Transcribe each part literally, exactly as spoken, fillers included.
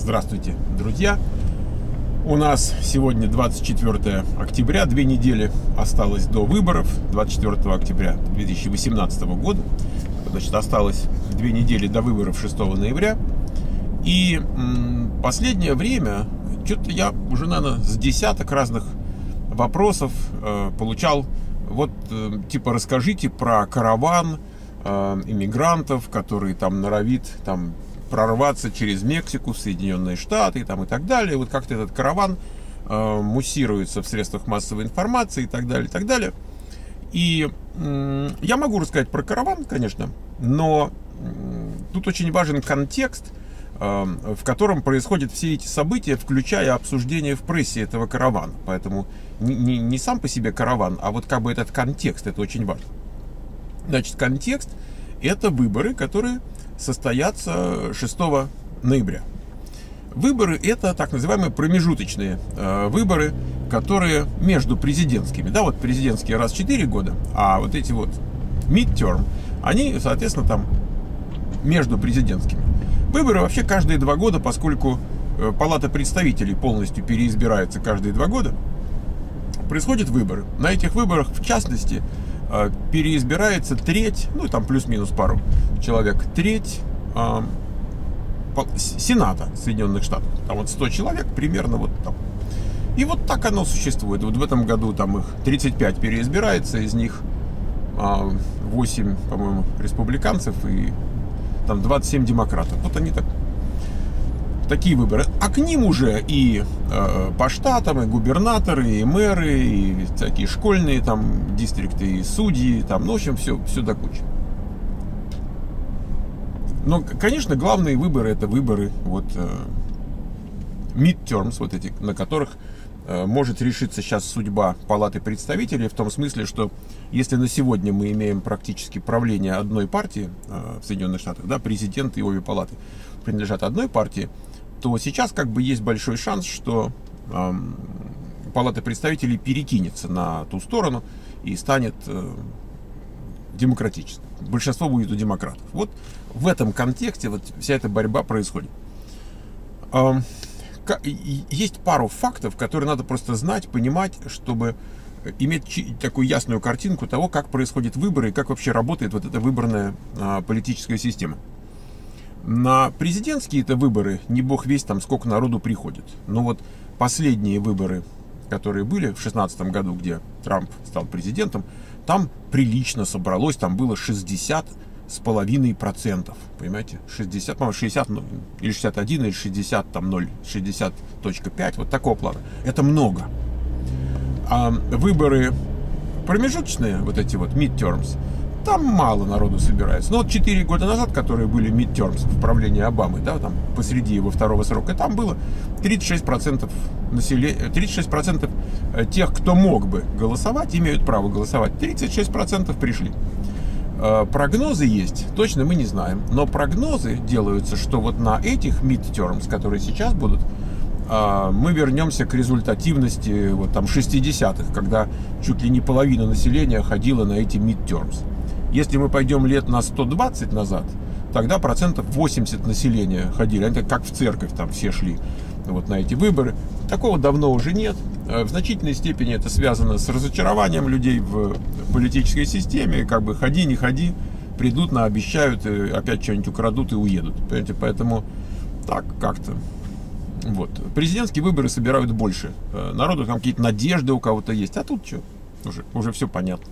Здравствуйте, друзья! У нас сегодня двадцать четвёртое октября, две недели осталось до выборов, двадцать четвёртого октября две тысячи восемнадцатого года. Значит, осталось две недели до выборов шестого ноября. И м, последнее время, что-то я уже, наверное, с десяток разных вопросов э, получал. Вот, э, типа, расскажите про караван э, иммигрантов, который там норовит там прорваться через Мексику в Соединенные Штаты там, и так далее. Вот как-то этот караван э, муссируется в средствах массовой информации и так далее, и так далее. И э, я могу рассказать про караван, конечно, но э, тут очень важен контекст, э, в котором происходят все эти события, включая обсуждение в прессе этого каравана. Поэтому не, не, не сам по себе караван, а вот как бы этот контекст, это очень важно. Значит, контекст — это выборы, которые состоятся шестого ноября. Выборы — это так называемые промежуточные э, выборы, которые между президентскими. Да, вот президентские раз в четыре года, а вот эти вот midterm, они, соответственно, там между президентскими. Выборы вообще каждые два года, поскольку э, Палата представителей полностью переизбирается каждые два года, происходят выборы. На этих выборах, в частности, переизбирается треть, ну там плюс-минус пару человек, треть э, Сената Соединенных Штатов. Там вот сто человек примерно вот там. И вот так оно существует. Вот в этом году там их тридцать пять переизбирается, из них э, восемь, по-моему, республиканцев и там двадцать семь демократов. Вот они так. Такие выборы. А к ним уже и э, по штатам, и губернаторы, и мэры, и всякие школьные там дистрикты, и судьи, там, ну, в общем, все, все до кучи. Но, конечно, главные выборы — это выборы вот э, midterms, вот эти, на которых э, может решиться сейчас судьба Палаты представителей, в том смысле, что если на сегодня мы имеем практически правление одной партии э, в Соединенных Штатах, да, президент и обе палаты принадлежат одной партии, то сейчас как бы есть большой шанс, что э, Палата представителей перекинется на ту сторону и станет э, демократической. Большинство будет у демократов. Вот в этом контексте вот вся эта борьба происходит. Э, есть пару фактов, которые надо просто знать, понимать, чтобы иметь такую ясную картинку того, как происходят выборы и как вообще работает вот эта выборная э, политическая система. На президентские-то выборы не бог весть там сколько народу приходит. Но вот последние выборы, которые были в шестнадцатом году, где Трамп стал президентом, там прилично собралось, там было шестьдесят с половиной процентов. Понимаете? шестьдесят, по-моему, шестьдесят, ну, или шестьдесят один, или шестьдесят, там ноль, шестьдесят целых пять, вот такого плана. Это много. А выборы промежуточные, вот эти вот midterms, там мало народу собирается. Но вот четыре года назад, которые были midterms в правлении Обамы, да, там посреди его второго срока, там было тридцать шесть процентов населения, тридцать шесть процентов тех, кто мог бы голосовать, имеют право голосовать. тридцать шесть процентов пришли. Прогнозы есть, точно мы не знаем, но прогнозы делаются, что вот на этих midterms, которые сейчас будут, мы вернемся к результативности вот там шестидесятых, когда чуть ли не половина населения ходила на эти midterms. Если мы пойдем лет на сто двадцать назад, тогда процентов восемьдесят населения ходили. Это как в церковь, там все шли вот на эти выборы. Такого давно уже нет. В значительной степени это связано с разочарованием людей в политической системе. Как бы ходи, не ходи, придут, наобещают, и опять что-нибудь украдут и уедут. Понимаете? Поэтому так как-то. Вот. Президентские выборы собирают больше народу, там какие-то надежды у кого-то есть. А тут что? Уже, уже все понятно.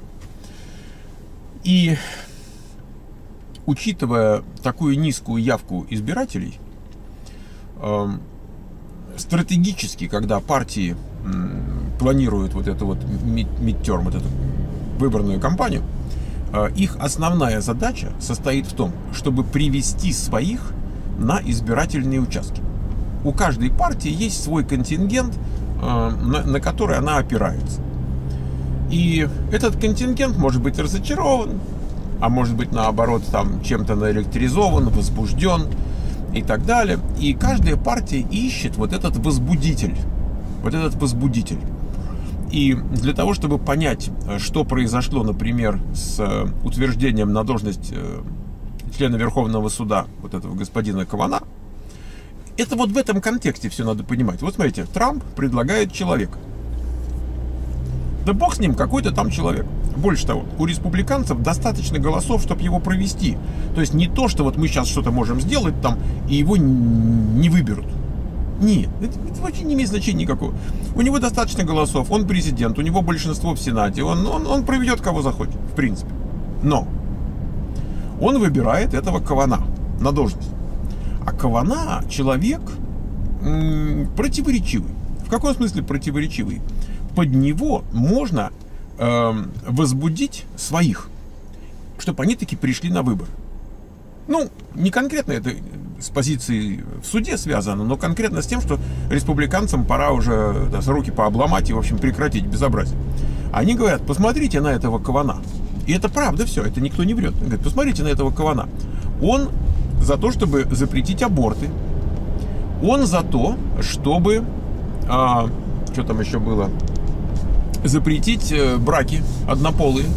И учитывая такую низкую явку избирателей, э, стратегически, когда партии э, планируют вот эту вот midterm, вот эту выборную кампанию, э, их основная задача состоит в том, чтобы привести своих на избирательные участки. У каждой партии есть свой контингент, э, на, на который она опирается. И этот контингент может быть разочарован, а может быть, наоборот, там чем-то наэлектризован, возбужден и так далее. И каждая партия ищет вот этот возбудитель. Вот этот возбудитель. И для того, чтобы понять, что произошло, например, с утверждением на должность члена Верховного суда вот этого господина Кавана, Это вот в этом контексте все надо понимать. Вот смотрите, Трамп предлагает человека. Да бог с ним, какой-то там человек. Больше того, у республиканцев достаточно голосов, чтобы его провести. То есть не то, что вот мы сейчас что-то можем сделать там, и его не выберут. Нет, это, это вообще не имеет значения никакого. У него достаточно голосов, он президент, у него большинство в Сенате, он, он, он проведет кого захочет, в принципе. Но он выбирает этого Кавана на должность. А Кавана человек м- противоречивый. В каком смысле противоречивый? Под него можно э, возбудить своих, чтобы они таки пришли на выборы. Ну, не конкретно это с позиции в суде связано, но конкретно с тем, что республиканцам пора уже да, руки пообломать и, в общем, прекратить безобразие. Они говорят, посмотрите на этого Кавана. И это правда все, это никто не врет. Они говорят, посмотрите на этого Кавана. Он за то, чтобы запретить аборты. Он за то, чтобы... А, что там еще было? Запретить браки однополые.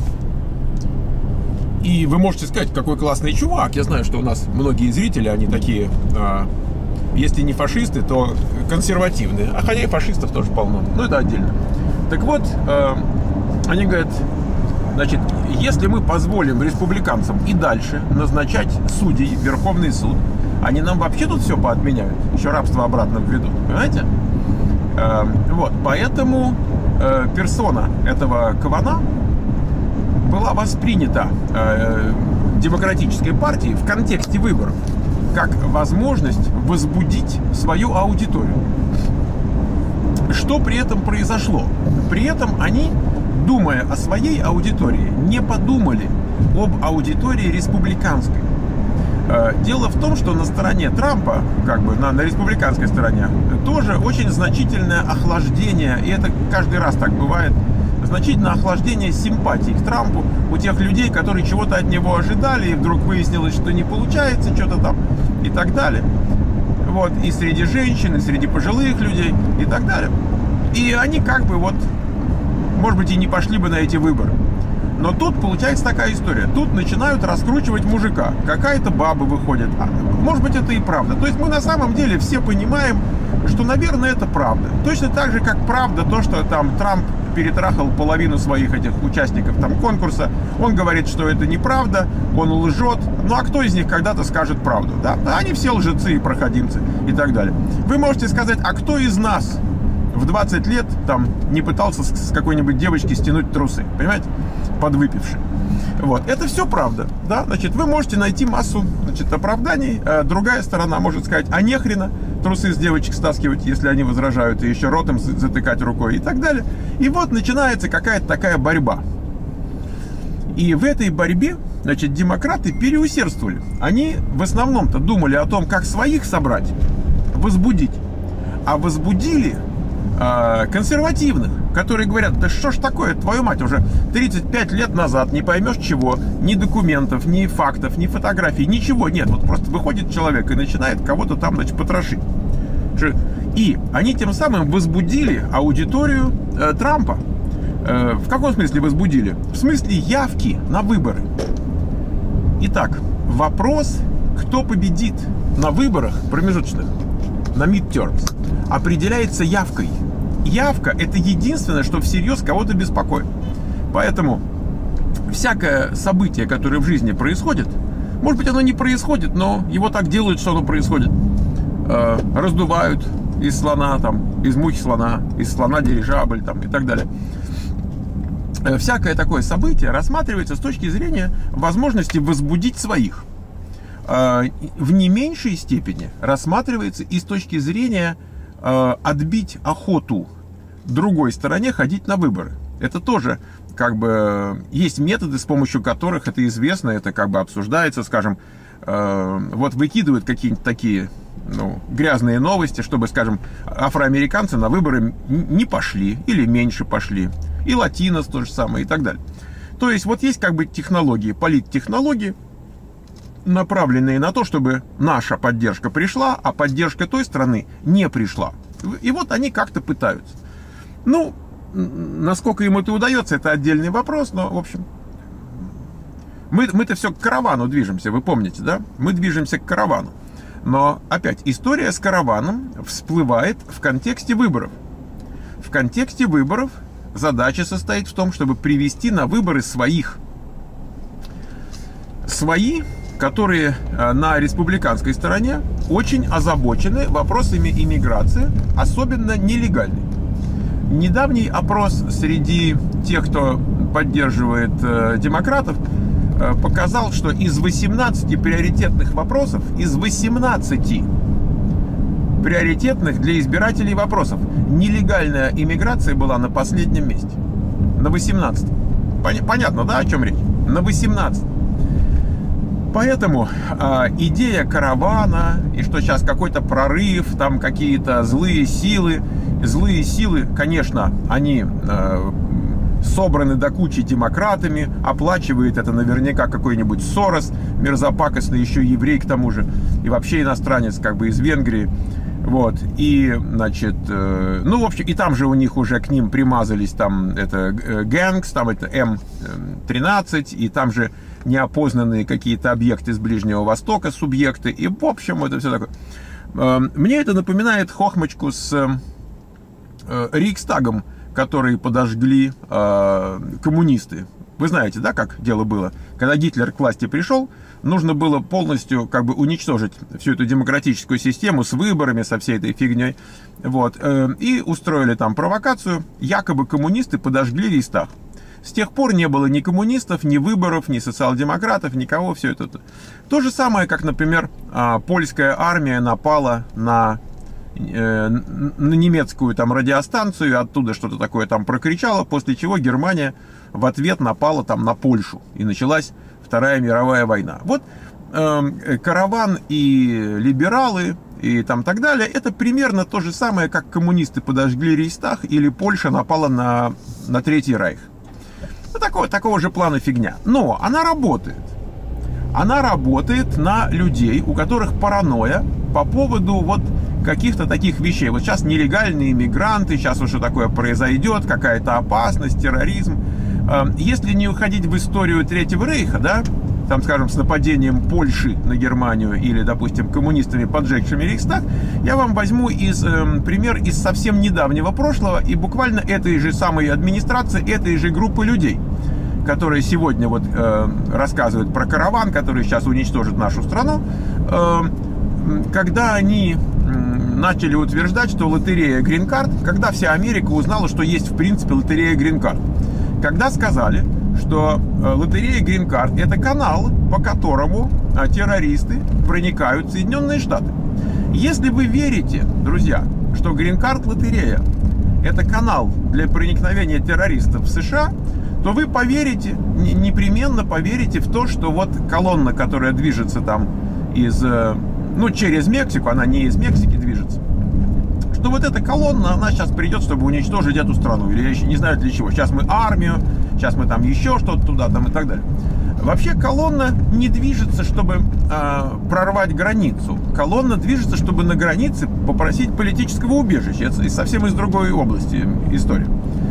И вы можете сказать, какой классный чувак. Я знаю, что у нас многие зрители, они такие, э, если не фашисты, то консервативные. А хотя и фашистов тоже полно. Но это отдельно. Так вот, э, они говорят, значит, если мы позволим республиканцам и дальше назначать судей в Верховный суд, они нам вообще тут все поотменяют. Еще рабство обратно введут. Понимаете? Э, вот, поэтому э, персона этого Кавана была воспринята э, демократической партией в контексте выборов как возможность возбудить свою аудиторию. Что при этом произошло? При этом они, думая о своей аудитории, не подумали об аудитории республиканской. Э, дело в том, что на стороне Трампа, как бы на, на республиканской стороне, тоже очень значительное охлаждение, и это каждый раз так бывает, значительное охлаждение симпатии к Трампу у тех людей, которые чего-то от него ожидали, и вдруг выяснилось, что не получается, что-то там и так далее. Вот, и среди женщин, и среди пожилых людей, и так далее. И они как бы вот, может быть, и не пошли бы на эти выборы. Но тут получается такая история. Тут начинают раскручивать мужика. Какая-то баба выходит. А, может быть, это и правда. То есть мы на самом деле все понимаем, что, наверное, это правда. Точно так же, как правда то, что там Трамп перетрахал половину своих этих участников там конкурса. Он говорит, что это неправда, он лжет. Ну а кто из них когда-то скажет правду? Да? Они все лжецы и проходимцы и так далее. Вы можете сказать, а кто из нас в двадцать лет там не пытался с какой-нибудь девочки стянуть трусы? Понимаете? Подвыпивший. Вот. Это все правда. Да? Значит, вы можете найти массу, значит, оправданий. А другая сторона может сказать, а нехрена трусы с девочек стаскивать, если они возражают, и еще ротом затыкать рукой и так далее. И вот начинается какая-то такая борьба. И в этой борьбе, значит, демократы переусердствовали. Они в основном-то думали о том, как своих собрать, возбудить. А возбудили э, консервативных, которые говорят, да что ж такое, твою мать, уже тридцать пять лет назад не поймешь чего, ни документов, ни фактов, ни фотографий, ничего нет. Вот просто выходит человек и начинает кого-то там, значит, потрошить. И они тем самым возбудили аудиторию э, Трампа. Э, в каком смысле возбудили? В смысле явки на выборы. Итак, вопрос, кто победит на выборах промежуточных, на midterms, определяется явкой. Явка – это единственное, что всерьез кого-то беспокоит. Поэтому всякое событие, которое в жизни происходит, может быть, оно не происходит, но его так делают, что оно происходит. Э, раздувают из слона, там, из мухи слона, из слона дирижабль там, и так далее. Э, всякое такое событие рассматривается с точки зрения возможности возбудить своих. Э, в не меньшей степени рассматривается и с точки зрения э, отбить охоту другой стороне ходить на выборы. Это тоже как бы есть методы, с помощью которых это известно, это как бы обсуждается, скажем, э, вот выкидывают какие-нибудь такие ну, грязные новости, чтобы, скажем, афроамериканцы на выборы не пошли или меньше пошли, и латинос то же самое и так далее. То есть вот есть как бы технологии, политтехнологии, направленные на то, чтобы наша поддержка пришла, а поддержка той страны не пришла. И вот они как-то пытаются. Ну, насколько им это удается, это отдельный вопрос, но, в общем, мы, мы-то все к каравану движемся, вы помните, да? Мы движемся к каравану. Но, опять, история с караваном всплывает в контексте выборов. В контексте выборов задача состоит в том, чтобы привести на выборы своих. Свои, которые на республиканской стороне очень озабочены вопросами иммиграции, особенно нелегальной. Недавний опрос среди тех, кто поддерживает э, демократов, э, показал, что из восемнадцати приоритетных вопросов, из восемнадцати приоритетных для избирателей вопросов, нелегальная иммиграция была на последнем месте. На восемнадцатом. Пон- понятно, да, о чем речь? На восемнадцатом. Поэтому э, идея каравана, и что сейчас какой-то прорыв, там какие-то злые силы, злые силы, конечно, они э, собраны до кучи демократами, оплачивает это наверняка какой-нибудь Сорос, мерзопакостный, еще еврей к тому же, и вообще иностранец как бы из Венгрии. Вот, и, значит, э, ну, в общем, и там же у них уже к ним примазались там это гэнгс, там это эм тринадцать, и там же неопознанные какие-то объекты с Ближнего Востока, субъекты, и, в общем, это все такое. Э, мне это напоминает хохмочку с э, Рейхстагом, который подожгли э, коммунисты. Вы знаете, да, как дело было? Когда Гитлер к власти пришел, нужно было полностью как бы уничтожить всю эту демократическую систему с выборами, со всей этой фигней. Вот. И устроили там провокацию. Якобы коммунисты подожгли Рейхстаг. С тех пор не было ни коммунистов, ни выборов, ни социал-демократов, никого. Все это. То же самое, как, например, польская армия напала на, на немецкую там радиостанцию, оттуда что-то такое там прокричала, после чего Германия в ответ напала там на Польшу. И началась Вторая мировая война. Вот э, караван и либералы и там так далее, это примерно то же самое, как коммунисты подожгли Рейхстаг или Польша напала на, на Третий Рейх. Ну, такого, такого же плана фигня. Но она работает. Она работает на людей, у которых паранойя по поводу вот каких-то таких вещей. Вот сейчас нелегальные иммигранты, сейчас вот что такое произойдет, какая-то опасность, терроризм. Если не уходить в историю Третьего Рейха, да, там, скажем, с нападением Польши на Германию или, допустим, коммунистами, поджегшими Рейхстаг, я вам возьму из, э, пример из совсем недавнего прошлого и буквально этой же самой администрации, этой же группы людей, которые сегодня вот э, рассказывают про караван, который сейчас уничтожит нашу страну, э, когда они э, начали утверждать, что лотерея Green Card, когда вся Америка узнала, что есть в принципе лотерея Green Card. Когда сказали, что лотерея Green Card это канал, по которому террористы проникают в Соединенные Штаты. Если вы верите, друзья, что Green Card лотерея это канал для проникновения террористов в США, то вы поверите, непременно поверите в то, что вот колонна, которая движется там из, ну, через Мексику, она не из Мексики движется, что вот эта колонна, она сейчас придет, чтобы уничтожить эту страну. Или не знаю для чего. Сейчас мы армию, сейчас мы там еще что-то туда, там и так далее. Вообще колонна не движется, чтобы э, прорвать границу. Колонна движется, чтобы на границе попросить политического убежища. Это совсем из другой области история.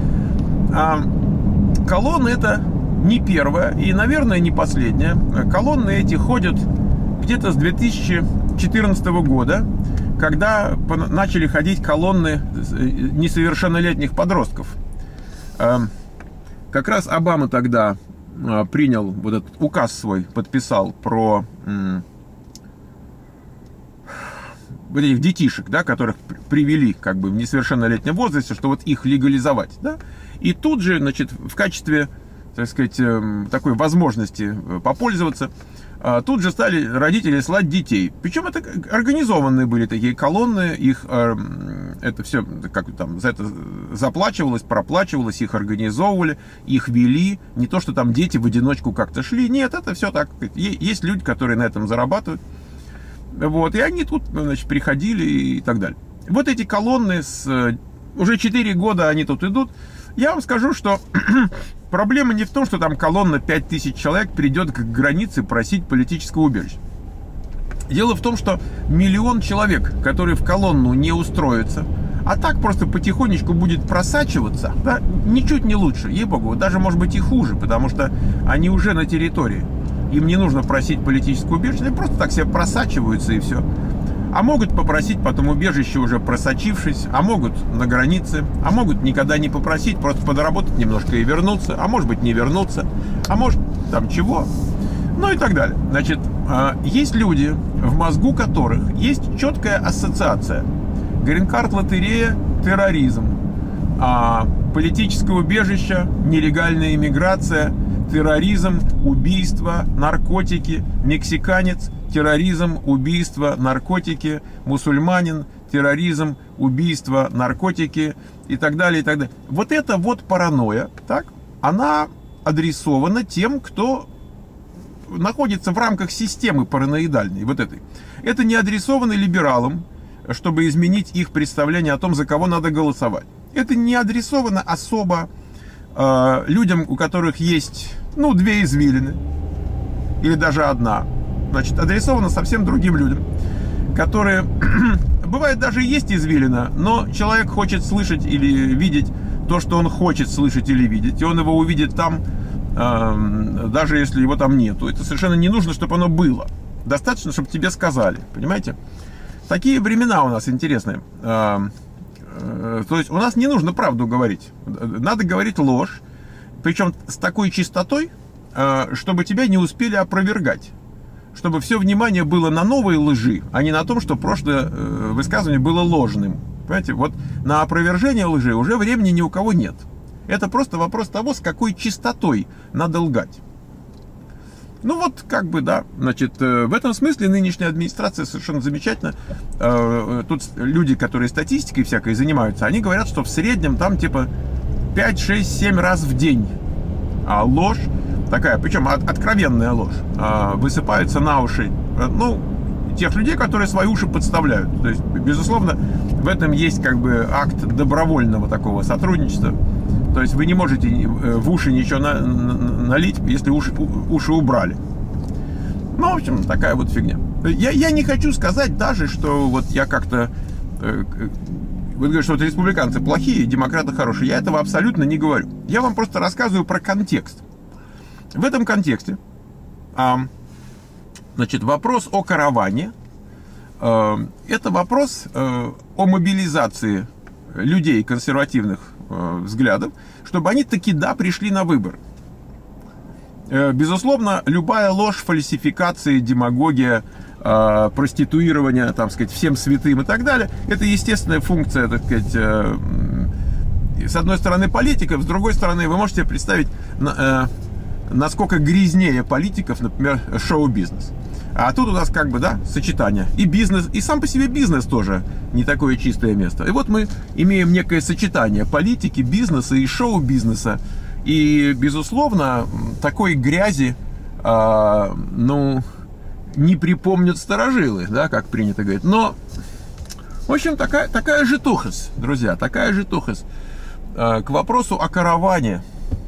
А колонны это не первая и, наверное, не последняя. Колонны эти ходят где-то с две тысячи четырнадцатого года, когда начали ходить колонны несовершеннолетних подростков. Как раз Обама тогда принял вот этот указ свой, подписал про вот этих детишек, да, которых привели как бы в несовершеннолетнем возрасте, что вот их легализовать, да, и тут же, значит, в качестве, так сказать, такой возможности попользоваться, тут же стали родители слать детей. Причем это организованные были такие колонны, их это все как там за это заплачивалось, проплачивалось, их организовывали, их вели. Не то, что там дети в одиночку как-то шли. Нет, это все так. Есть люди, которые на этом зарабатывают. Вот, и они тут, значит, приходили и так далее. Вот эти колонны с уже четыре года они тут идут. Я вам скажу, что проблема не в том, что там колонна пять тысяч человек придет к границе просить политического убежища. Дело в том, что миллион человек, которые в колонну не устроятся, а так просто потихонечку будет просачиваться, да, ничуть не лучше, ей-богу, даже может быть и хуже, потому что они уже на территории. Им не нужно просить политическое убежище, они просто так себе просачиваются и все. а могут попросить потом убежище, уже просочившись, а могут на границе, а могут никогда не попросить, просто подработать немножко и вернуться, а может быть не вернуться, а может там чего, ну и так далее. Значит, есть люди, в мозгу которых есть четкая ассоциация. Грин-карт-лотерея, терроризм, политическое убежище, нелегальная иммиграция, терроризм, убийство, наркотики, мексиканец, терроризм, убийство, наркотики, мусульманин, терроризм, убийство, наркотики и так далее, и так далее. Вот эта вот паранойя, так, она адресована тем, кто находится в рамках системы параноидальной, вот этой. Это не адресовано либералам, чтобы изменить их представление о том, за кого надо голосовать. Это не адресовано особо э, людям, у которых есть, ну, две извилины, или даже одна. Значит, адресовано совсем другим людям, которые, бывает, даже есть извилина, но человек хочет слышать или видеть то, что он хочет слышать или видеть, и он его увидит там, э, даже если его там нету. Это совершенно не нужно, чтобы оно было. Достаточно, чтобы тебе сказали, понимаете? Такие времена у нас интересные. Э, э, то есть у нас не нужно правду говорить, надо говорить ложь, причем с такой чистотой, э, чтобы тебя не успели опровергать. Чтобы все внимание было на новой лжи, а не на том, что прошлое э, высказывание было ложным. Понимаете, вот на опровержение лжи уже времени ни у кого нет. Это просто вопрос того, с какой чистотой надо лгать. Ну вот, как бы, да, значит, э, в этом смысле нынешняя администрация совершенно замечательна. Э, тут люди, которые статистикой всякой занимаются, они говорят, что в среднем там типа пять, шесть, семь раз в день а ложь, такая, причем от, откровенная ложь, э, высыпается на уши, э, ну, тех людей, которые свои уши подставляют. То есть, безусловно, в этом есть как бы акт добровольного такого сотрудничества. То есть вы не можете в уши ничего на, на, налить, если уши, уши убрали. Ну, в общем, такая вот фигня. Я, я не хочу сказать даже, что вот я как-то... Э, вы говорите, что вот республиканцы плохие, демократы хорошие. Я этого абсолютно не говорю. Я вам просто рассказываю про контекст. В этом контексте, а, значит, вопрос о караване, а, это вопрос а, о мобилизации людей консервативных а, взглядов, чтобы они таки да пришли на выборы. А, безусловно, любая ложь, фальсификация, демагогия, а, проституирование, там сказать, всем святым и так далее, это естественная функция, так сказать, а, с одной стороны политиков, с другой стороны вы можете представить, а, насколько грязнее политиков, например, шоу-бизнес. А тут у нас как бы, да, сочетание. И бизнес, и сам по себе бизнес тоже не такое чистое место. И вот мы имеем некое сочетание политики, бизнеса и шоу-бизнеса. И, безусловно, такой грязи, а, ну, не припомнят старожилы, да, как принято говорить. Но, в общем, такая, такая житухость, друзья, такая житухость. А, к вопросу о караване.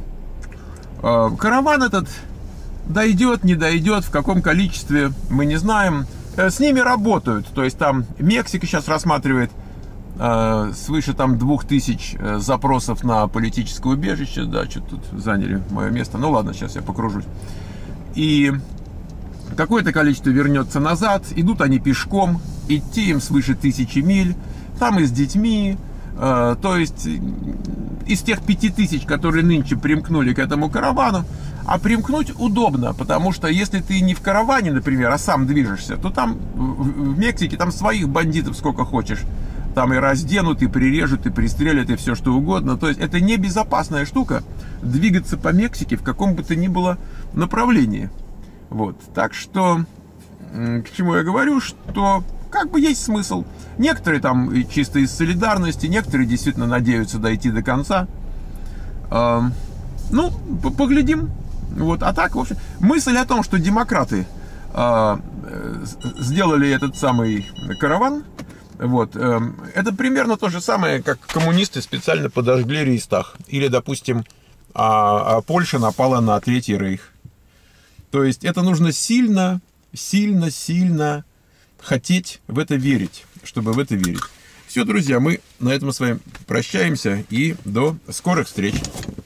Караван этот дойдет, не дойдет, в каком количестве, мы не знаем. С ними работают. То есть там Мексика сейчас рассматривает э, свыше там двух тысяч запросов на политическое убежище. Да, что-то тут заняли мое место. Ну ладно, сейчас я покружусь. И какое-то количество вернется назад. Идут они пешком. Идти им свыше тысячи миль. Там и с детьми. Э, то есть... из тех пяти тысяч, которые нынче примкнули к этому каравану, а примкнуть удобно, потому что если ты не в караване, например, а сам движешься, то там в Мексике там своих бандитов сколько хочешь. Там и разденут, и прирежут, и пристрелят, и все что угодно. То есть это небезопасная штука двигаться по Мексике в каком бы то ни было направлении. Вот. Так что, к чему я говорю, что как бы есть смысл. Некоторые там чисто из солидарности, некоторые действительно надеются дойти до конца. Э, ну, поглядим. Вот. А так, в общем, мысль о том, что демократы э, сделали этот самый караван, вот, э, это примерно то же самое, как коммунисты специально подожгли Рейхстаг. Или, допустим, а, а Польша напала на Третий Рейх. То есть это нужно сильно, сильно, сильно хотеть в это верить, чтобы в это верить. Все, друзья, мы на этом с вами прощаемся и до скорых встреч.